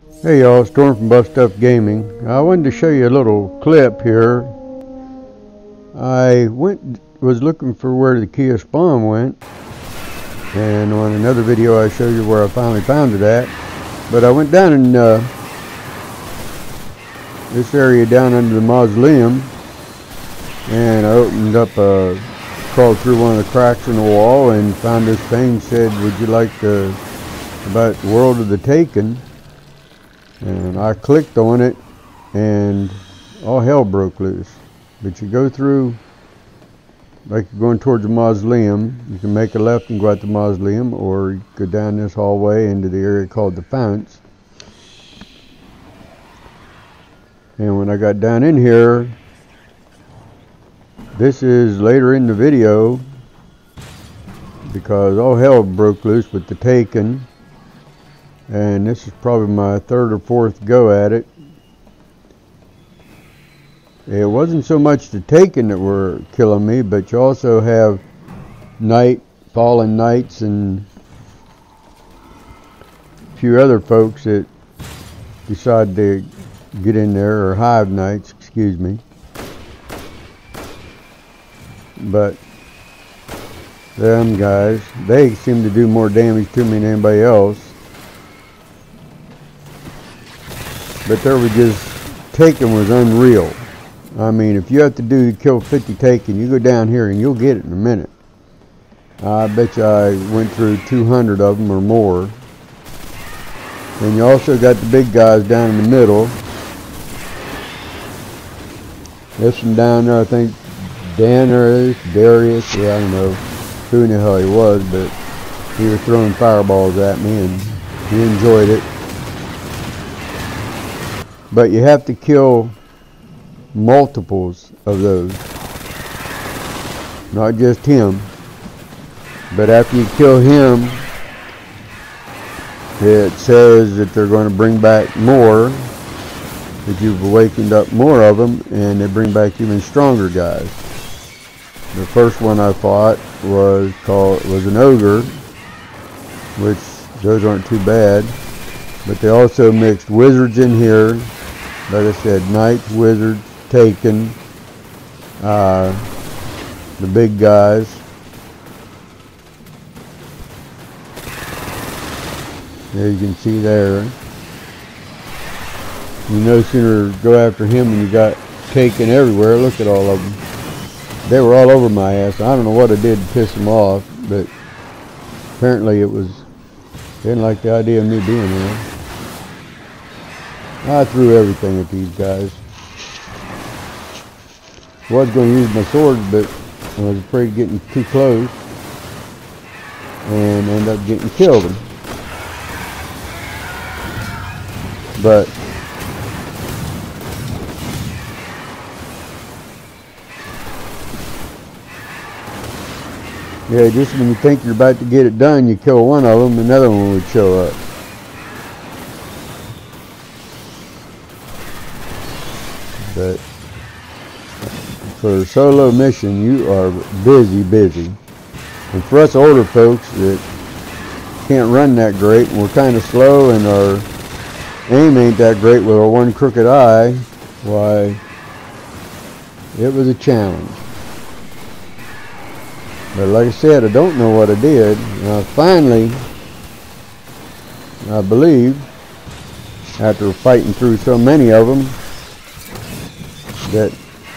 Hey y'all, Storm from Buff Stuff Gaming. I wanted to show you a little clip here. I was looking for where the Kia spawn went, and on another video I showed you where I finally found it at. But I went down in this area down under the mausoleum, and I opened up crawled through one of the cracks in the wall and found this thing. Said, "Would you like to about the World of the Taken?" And I clicked on it, and all hell broke loose. But you go through, like you're going towards the mausoleum, you can make a left and go out the mausoleum, or you go down this hallway into the area called the Founts. And when I got down in here, this is later in the video, because all hell broke loose with the Taken. And this is probably my third or fourth go at it. It wasn't so much the Taken that were killing me, but you also have fallen knights and a few other folks that decide to get in there, or hive knights, excuse me. But them guys, they seem to do more damage to me than anybody else. But there was just, Taken was unreal. I mean, if you have to kill 50 Taken, you go down here and you'll get it in a minute. I bet you I went through 200 of them or more. And you also got the big guys down in the middle. This one down there, I think Darius, yeah, I don't know who in the hell he was, but he was throwing fireballs at me and he enjoyed it. But you have to kill multiples of those. Not just him. But after you kill him, it says that they're going to bring back more. That you've awakened up more of them, and they bring back even stronger guys. The first one I fought was an ogre, which those aren't too bad. But they also mixed wizards in here. Like I said, knights, wizards, Taken, the big guys. There you can see there. You no sooner go after him and you got Taken everywhere. Look at all of them. They were all over my ass. I don't know what I did to piss them off, but apparently they didn't like the idea of me being there. I threw everything at these guys. I was going to use my sword, but I was afraid of getting too close and end up getting killed. But yeah, just when you think you're about to get it done, you kill one of them, another one would show up. But for a solo mission, you are busy. And for us older folks that can't run that great, and we're kind of slow, and our aim ain't that great with our one crooked eye, why, it was a challenge. But like I said, I don't know what I did. And finally, I believe, after fighting through so many of them, that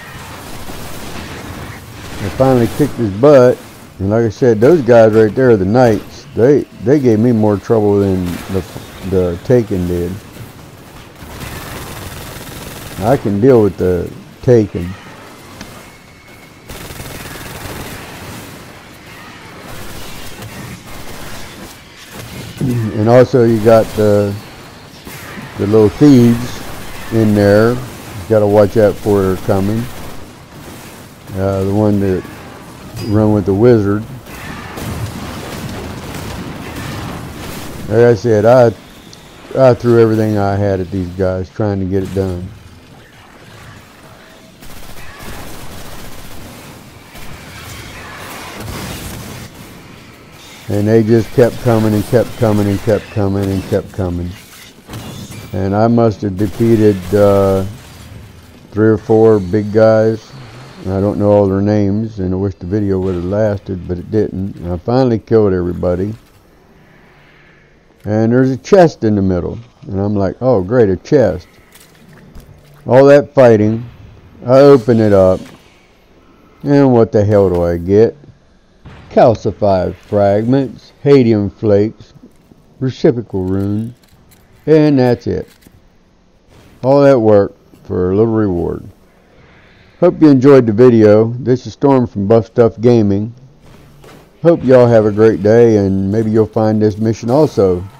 I finally kicked his butt. And like I said, those guys right there are the knights. They gave me more trouble than the Taken did. I can deal with the Taken. And also you got the little thieves in there. Got to watch out for her coming. The one that run with the wizard. Like I said, I threw everything I had at these guys trying to get it done. And they just kept coming and kept coming and kept coming and kept coming. And I must have defeated 3 or 4 big guys. I don't know all their names, and I wish the video would have lasted, but it didn't. And I finally killed everybody. And there's a chest in the middle. And I'm like, oh great, a chest. All that fighting, I open it up. And what the hell do I get? Calcified fragments, Hadium flakes, reciprocal rune, and that's it. All that work for a little reward. Hope you enjoyed the video. This is Storm from Buff Stuff Gaming. Hope y'all have a great day, and maybe you'll find this mission also.